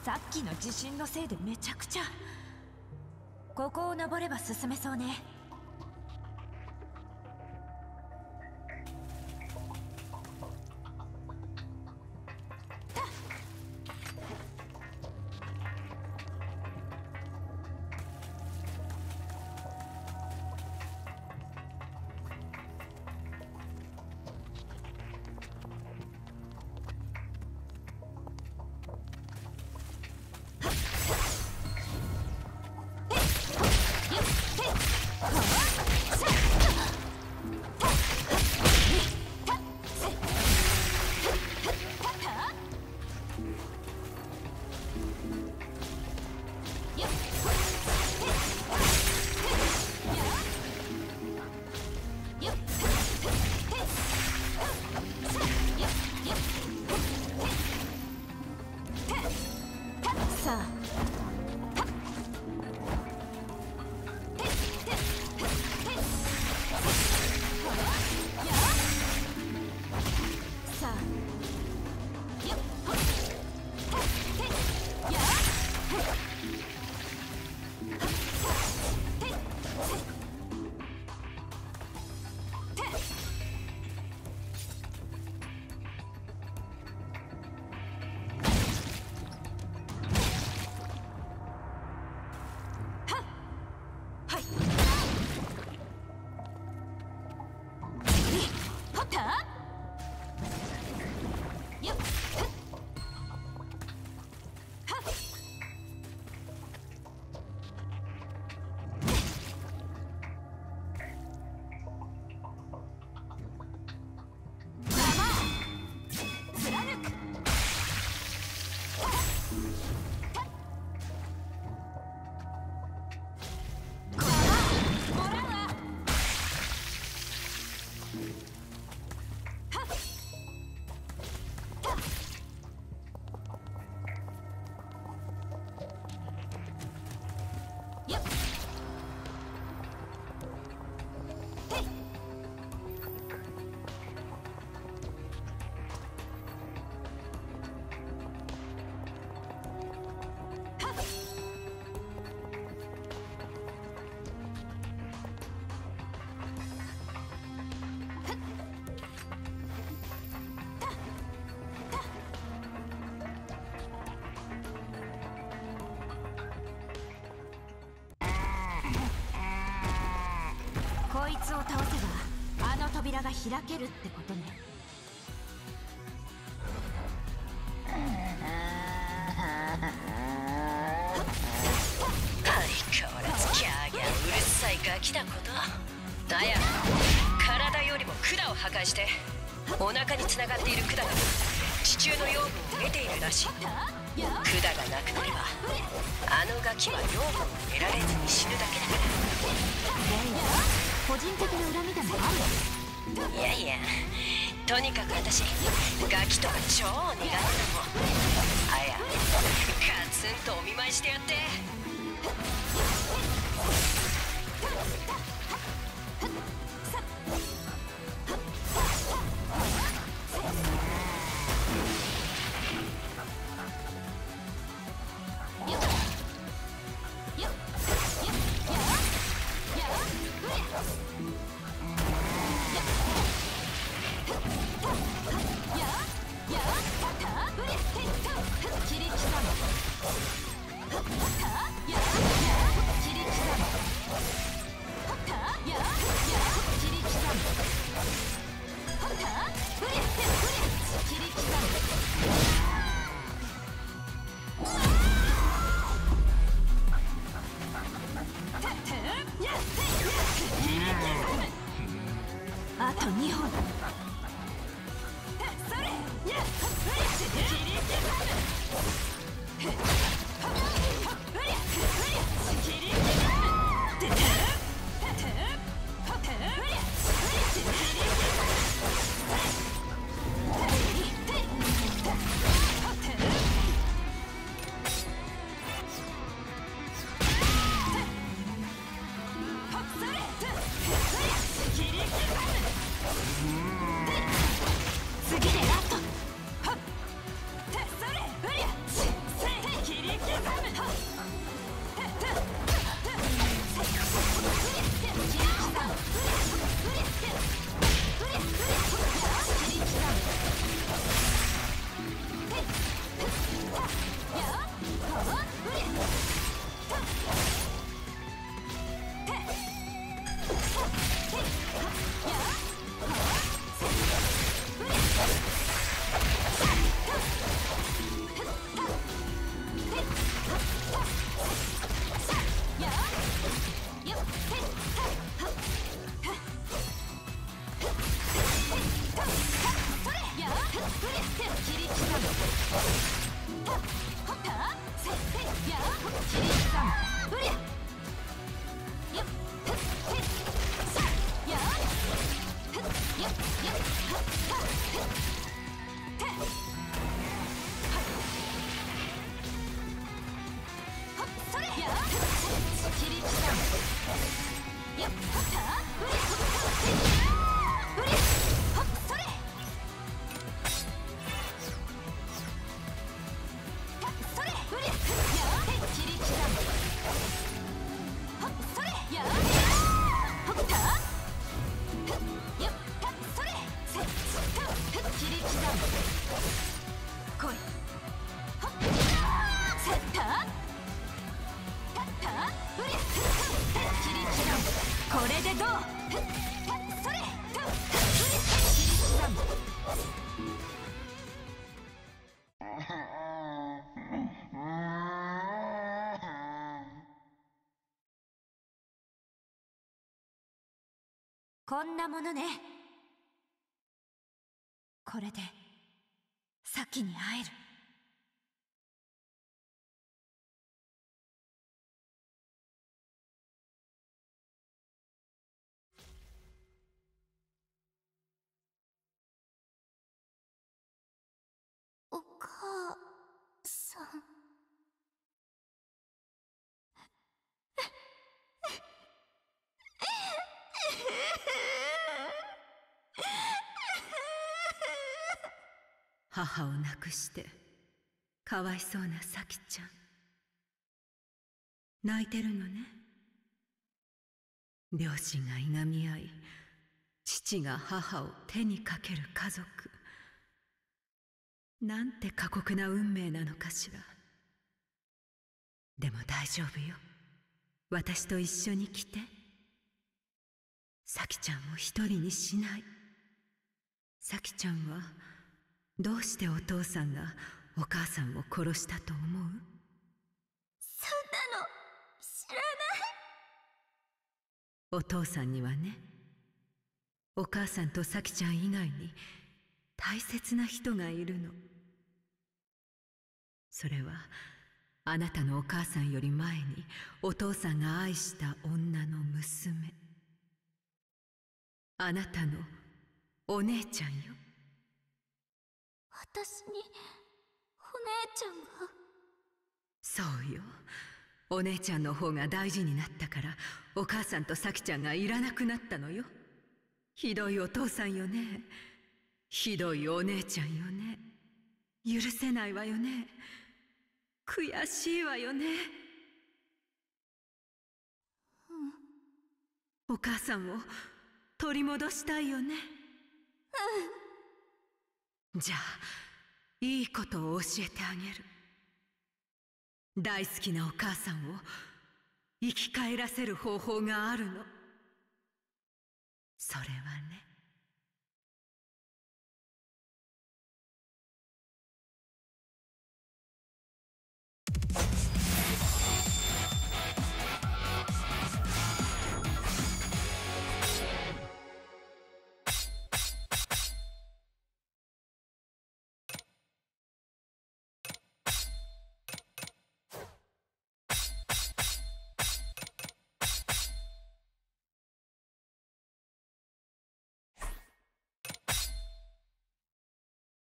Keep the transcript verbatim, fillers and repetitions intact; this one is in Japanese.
さっきの地震のせいでめちゃくちゃ。ここを登れば進めそうね。こいつを倒せばあの扉が開けるってことね。 相変わらずキャーギャーうるさいガキだことだや。体よりも管を破壊してお腹につながっている管が地中の養分を得ているらしい。管がなくなればあのガキは養分を得られずに死ぬだけだから。 個人的な恨みでもある？いやいや、とにかく私ガキとか超苦手なの。あや、ガツンとお見舞いしてやって。切り刻む。 こんなものね。これで先に会える。 お母さん。 母を亡くしてかわいそうな咲ちゃん、泣いてるのね。両親がいがみ合い、父が母を手にかける家族、なんて過酷な運命なのかしら。でも大丈夫よ、私と一緒に来て。咲ちゃんを一人にしない。咲ちゃんはどうしてお父さんがお母さんを殺したと思う？ そんなの知らない。 お父さんにはね、お母さんと咲ちゃん以外に大切な人がいるの。それはあなたのお母さんより前にお父さんが愛した女の娘、あなたのお姉ちゃんよ。 私にお姉ちゃんが。 そうよ、お姉ちゃんの方が大事になったからお母さんと咲ちゃんがいらなくなったのよ。ひどいお父さんよね、ひどいお姉ちゃんよね。許せないわよね、悔しいわよね。 うん。 お母さんを取り戻したいよね。 うん。 じゃあいいことを教えてあげる。大好きなお母さんを生き返らせる方法があるの。それはね、